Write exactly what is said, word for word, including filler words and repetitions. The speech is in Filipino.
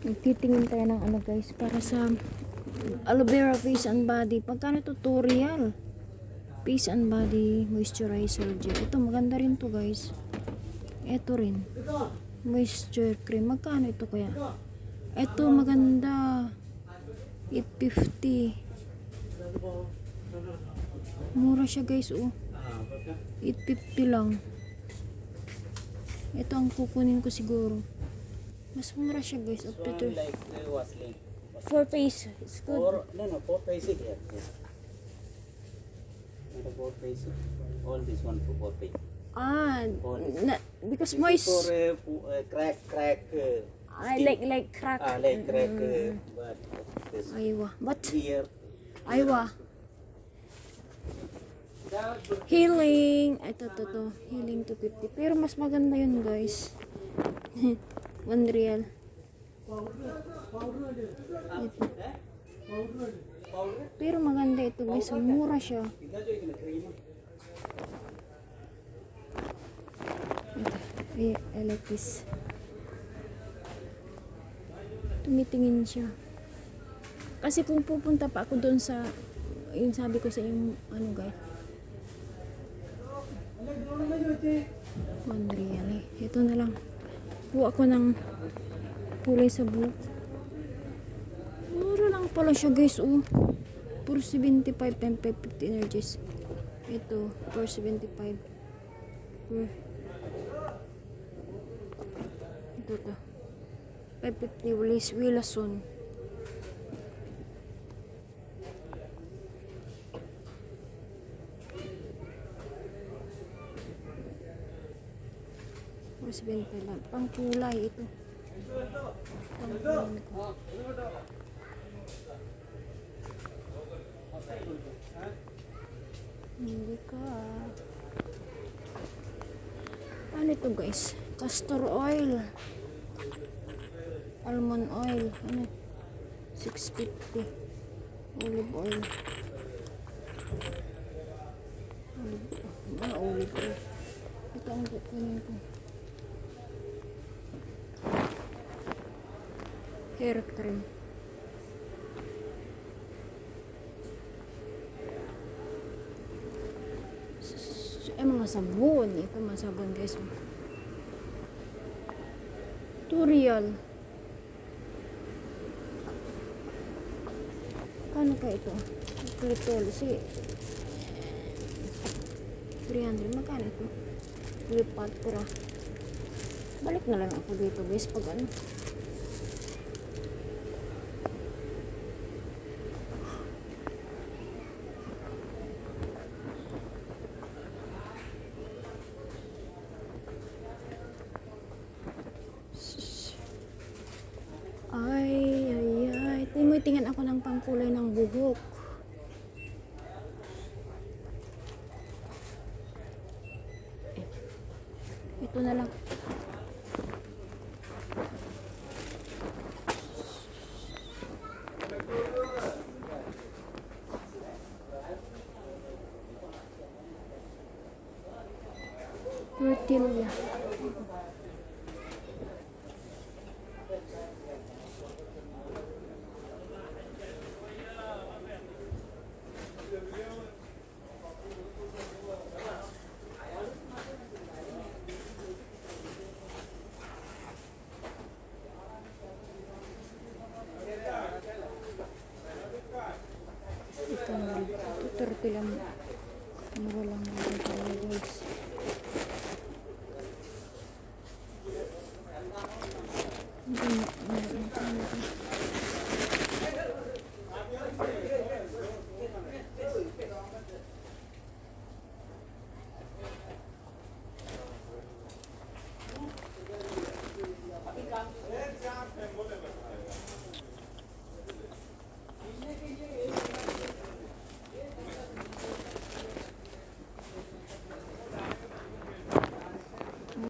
Nagtitingin tayo ng ano guys, para sa aloe vera face and body. Pagkano tutorial? Face and body moisturizer gel. Ito maganda rin to guys. Ito rin. Moisture cream. Magkano ito kaya? Ito maganda. eight fifty. Mura siya guys, oh. eight fifty lang. Ito ang kukunin ko siguro. Mas mura siya guys. Up to two. For face. It's good. Four, no, no, four face here. Yes. Not a four face. All this one for four face. Ah, na, because This moist. is for uh, uh, crack, crack. Uh, I like like crack. ah, like crack. Mm. Uh, but this Aywa. But here. aywa. Healing. Ito, ito, ito. Healing two fifty. Pero mas maganda yun, guys. one real. Ito. Pero maganda ito, guys. Mura siya. Ito. I, I like this. Tumitingin siya. Kasi kung pupunta pa ako doon sa, yung sabi ko sa yung, ano guys, one real eh. Ito na lang. Buo ako ng kulay sa buhok. Mura lang pala siya guys, oh. four seventy-five and five fifty energies. Ito, four seventy-five. Hmm. Ito to. five fifty Willis Willason. four seventy-five lang. Pang kulay ito. Pang kulay ko. Hindi ka. Ano ito guys? Castor oil. Almond oil. Ano? six fifty. Olive oil. Olive oil. Ah, olive oil. Ito ang kukunin ko. Hair cream. Eh, mga sabon. Ito mga sabon guys. Tutorial. Kano ka ito? Clitol. Sige. three hundred. Magkano ito? Lipat pura. Balik na lang ako dito guys. Pag ano. Ay, ay, ay. Timoy-tingin ako ng pangkulay ng buhok. Eh, ito na lang. Tortilla.